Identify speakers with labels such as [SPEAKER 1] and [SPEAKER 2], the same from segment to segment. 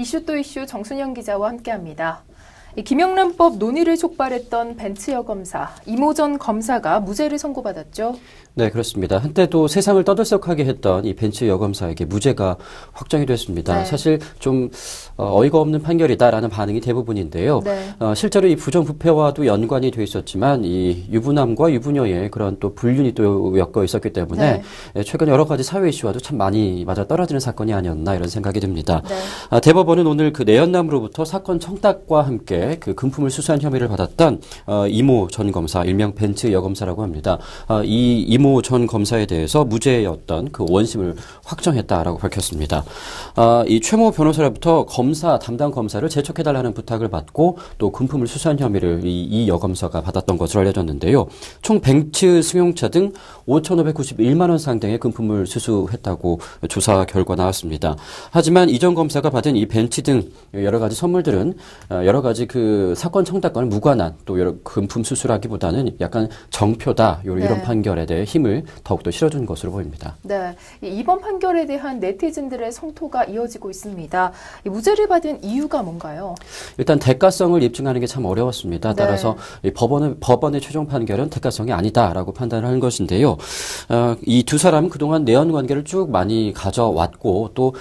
[SPEAKER 1] 이슈 또 이슈 정순영 기자와 함께합니다. 김영란법 논의를 촉발했던 벤츠 여검사, 이모 전 검사가 무죄를 선고받았죠?
[SPEAKER 2] 네, 그렇습니다. 한때도 세상을 떠들썩하게 했던 이 벤츠 여검사에게 무죄가 확정이 됐습니다.
[SPEAKER 1] 네.
[SPEAKER 2] 사실 좀 어이가 없는 판결이다라는 반응이 대부분인데요.
[SPEAKER 1] 네.
[SPEAKER 2] 실제로 이 부정부패와도 연관이 돼 있었지만 이 유부남과 유부녀의 그런 또 불륜이 또 엮여 있었기 때문에 최근 여러 가지 사회 이슈와도 참 많이 맞아떨어지는 사건이 아니었나 이런 생각이 듭니다.
[SPEAKER 1] 네.
[SPEAKER 2] 대법원은 오늘 그 내연남으로부터 사건 청탁과 함께 그 금품을 수수한 혐의를 받았던 이모 전 검사, 일명 벤츠 여검사라고 합니다. 이 이모 전 검사에 대해서 무죄였던 그 원심을 확정했다라고 밝혔습니다. 이 최모 변호사로부터 검사, 담당 검사를 제촉해달라는 부탁을 받고 또 금품을 수수한 혐의를 이 여검사가 받았던 것으로 알려졌는데요. 총 벤츠 승용차 등 5,591만 원 상당의 금품을 수수했다고 조사 결과 나왔습니다. 하지만 이 전 검사가 받은 이 벤츠 등 여러 가지 선물들은 여러 가지 그 사건 청탁과는 무관한 또 여러 금품 수수라기보다는 약간 정표다 이런 판결에 대해 힘을 더욱더 실어준 것으로 보입니다.
[SPEAKER 1] 네, 이번 판결에 대한 네티즌들의 성토가 이어지고 있습니다. 무죄를 받은 이유가 뭔가요?
[SPEAKER 2] 일단 대가성을 입증하는 게 참 어려웠습니다. 따라서 이 법원의 최종 판결은 대가성이 아니다라고 판단을 한 것인데요. 이 두 사람은 그동안 내연 관계를 쭉 많이 가져왔고 또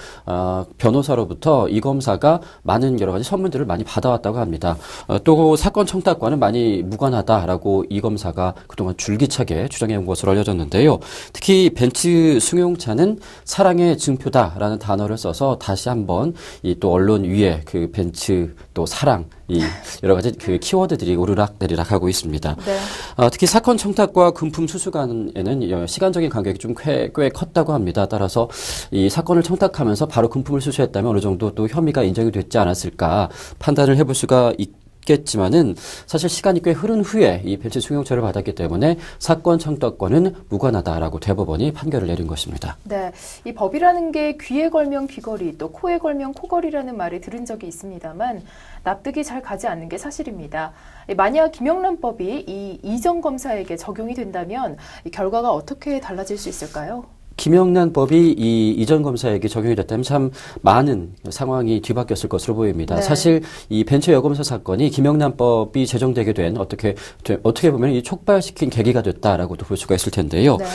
[SPEAKER 2] 변호사로부터 이 검사가 많은 여러 가지 선물들을 많이 받아왔다고 합니다. 또 사건 청탁과는 많이 무관하다라고 이 검사가 그동안 줄기차게 주장해온 것으로 알려졌는데요. 특히 벤츠 승용차는 사랑의 증표다라는 단어를 써서 다시 한번 이 또 언론 위에 그 벤츠 또 사랑 이 여러 가지 그 키워드들이 오르락내리락 하고 있습니다.
[SPEAKER 1] 네.
[SPEAKER 2] 특히 사건 청탁과 금품 수수 간에는 시간적인 간격이 좀 꽤 컸다고 합니다. 따라서 이 사건을 청탁하면서 바로 금품을 수수했다면 어느 정도 또 혐의가 인정이 됐지 않았을까 판단을 해볼 수가 있겠지만은 사실 시간이 꽤 흐른 후에 이 벤츠 승용차를 받았기 때문에 사건 청탁과는 무관하다라고 대법원이 판결을 내린 것입니다.
[SPEAKER 1] 네, 이 법이라는 게 귀에 걸면 귀걸이 또 코에 걸면 코걸이라는 말을 들은 적이 있습니다만 납득이 잘 가지 않는 게 사실입니다. 만약 김영란법이 이 전 검사에게 적용이 된다면 이 결과가 어떻게 달라질 수 있을까요?
[SPEAKER 2] 김영란법이 이 전 검사에게 적용이 됐다면 참 많은 상황이 뒤바뀌었을 것으로 보입니다.
[SPEAKER 1] 네.
[SPEAKER 2] 사실 이 벤츠 여검사 사건이 김영란법이 제정되게 된 어떻게 보면 이 촉발시킨 계기가 됐다라고도 볼 수가 있을 텐데요.
[SPEAKER 1] 네.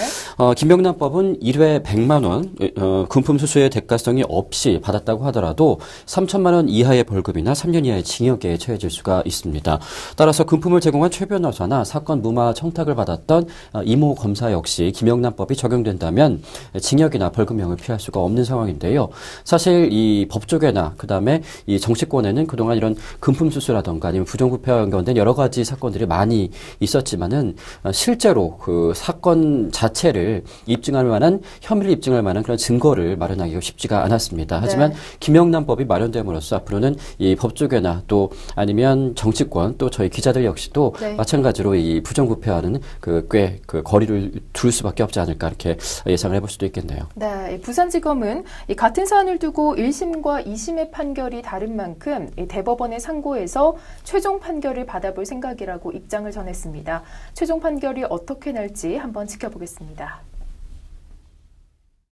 [SPEAKER 2] 김영란법은 1회 100만 원 금품 수수의 대가성이 없이 받았다고 하더라도 3천만 원 이하의 벌금이나 3년 이하의 징역에 처해질 수가 있습니다. 따라서 금품을 제공한 최 변호사나 사건 무마 청탁을 받았던 이모 검사 역시 김영란법이 적용된다면 징역이나 벌금형을 피할 수가 없는 상황인데요. 사실 이 법조계나 그다음에 이 정치권에는 그동안 이런 금품 수수라던가 아니면 부정부패와 연관된 여러 가지 사건들이 많이 있었지만은 실제로 그 사건 자체를 입증할 만한 혐의를 입증할 만한 그런 증거를 마련하기가 쉽지가 않았습니다. 하지만 김영란법이 마련됨으로써 앞으로는 이 법조계나 또 아니면 정치권 또 저희 기자들 역시도 마찬가지로 이 부정부패와는 꽤 거리를 둘 수밖에 없지 않을까 이렇게 예상을 해볼 수도 있겠네요.
[SPEAKER 1] 네, 부산지검은 이 같은 사안을 두고 1심과 2심의 판결이 다른 만큼 이 대법원의 상고에서 최종 판결을 받아볼 생각이라고 입장을 전했습니다. 최종 판결이 어떻게 날지 한번 지켜보겠습니다.